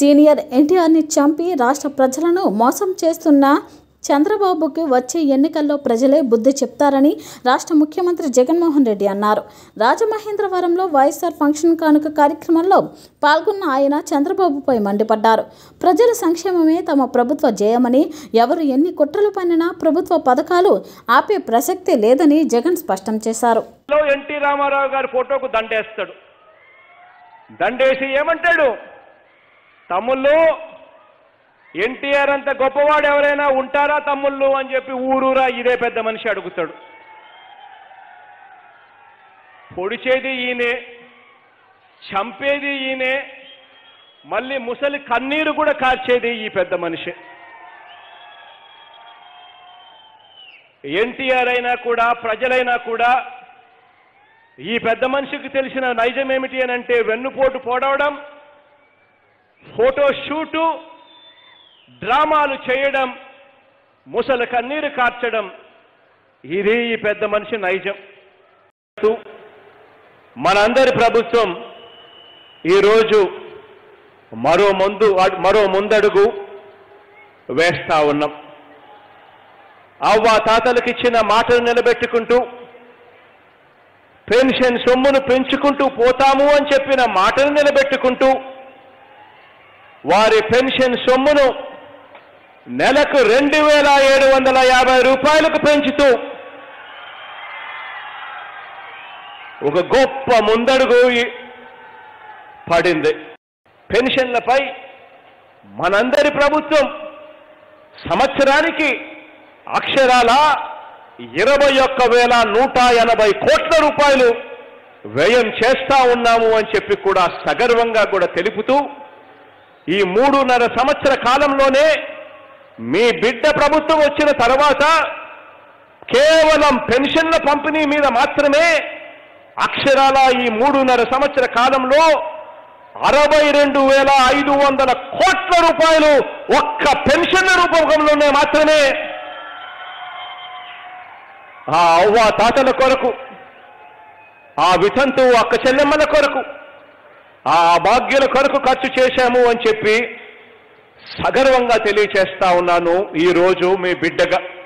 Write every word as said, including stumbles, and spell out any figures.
Senior ఎన్టీఆర్ని చంపి రాష్ట్ర ప్రజలను మోసం చేస్తున్న చంద్రబాబుకి వచ్చే ఎన్నికల్లో ప్రజలే బుద్ధి చెప్తారని రాష్ట్ర ముఖ్యమంత్రి జగన్మోహన్ రెడ్డి అన్నారు. రాజమహేంద్రవరంలో వైఎస్ఆర్ ఫంక్షన్ కానుక కార్యక్రమంలో పాల్గొన్న ఆయన చంద్రబాబుపై మండిపడ్డారు. ప్రజల సంక్షేమమే తమ ప్రభుత్వ జయమని, ఎవరు ఎన్ని కుట్రలు పన్నినా ప్రభుత్వ పథకాలు ఆపే ప్రసక్తే లేదని జగన్ స్పష్టం చేశారు. ఎన్టీ రామారావు గారి ఫోటోకు దండేస్తాడు. దండేసి ఏమంటాడు, తమ్ముళ్ళు ఎన్టీఆర్ అంత గొప్పవాడు ఎవరైనా ఉంటారా తమ్ముళ్ళు అని చెప్పి ఊరూరా ఇదే పెద్ద మనిషి అడుగుతాడు. పొడిచేది ఈయనే, చంపేది ఈయనే, మళ్ళీ ముసలి కన్నీరు కూడా కార్చేది ఈ పెద్ద మనిషి. ఎన్టీఆర్ అయినా కూడా ప్రజలైనా కూడా ఈ పెద్ద మనిషికి తెలిసిన నైజం ఏమిటి అని అంటే వెన్నుపోటు పోడవడం, ఫోటో షూటు, డ్రామాలు చేయడం, ముసలి కన్నీరు కార్చడం, ఇది ఈ పెద్ద మనిషి నైజం. మనందరి ప్రభుత్వం ఈరోజు మరో ముందు మరో ముందడుగు వేస్తా ఉన్నాం. అవ్వ తాతలకు ఇచ్చిన మాటలు నిలబెట్టుకుంటూ పెన్షన్ సొమ్మును పెంచుకుంటూ పోతాము అని చెప్పిన మాటలు నిలబెట్టుకుంటూ వారి పెన్షన్ సొమ్మును నెలకు రెండు వేల ఏడు వందల యాభై రూపాయలకు పెంచుతూ ఒక గొప్ప ముందడుగు పడింది. పెన్షన్లపై మనందరి ప్రభుత్వం సంవత్సరానికి అక్షరాల ఇరవై ఒక్క వేల నూట ఎనభై కోట్ల రూపాయలు వ్యయం చేస్తా ఉన్నాము అని చెప్పి కూడా సగర్వంగా కూడా తెలుపుతూ ఈ మూడున్నర సంవత్సర కాలంలోనే మీ బిడ్డ ప్రభుత్వం వచ్చిన తర్వాత కేవలం పెన్షన్ల పంపిణీ మీద మాత్రమే అక్షరాల ఈ మూడున్నర సంవత్సర కాలంలో అరవై రెండు వేల ఐదు వందల కోట్ల రూపాయలు ఒక్క పెన్షన్ల రూపంలోనే మాత్రమే ఆ అవ్వ తాతల కొరకు, ఆ వితంతు అక్క చెల్లెమ్మల కొరకు, ఆ భాగ్యుల కొరకు ఖర్చు చేశాము అని చెప్పి సగర్వంగా తెలియచేస్తా ఉన్నాను ఈరోజు మీ బిడ్డగా.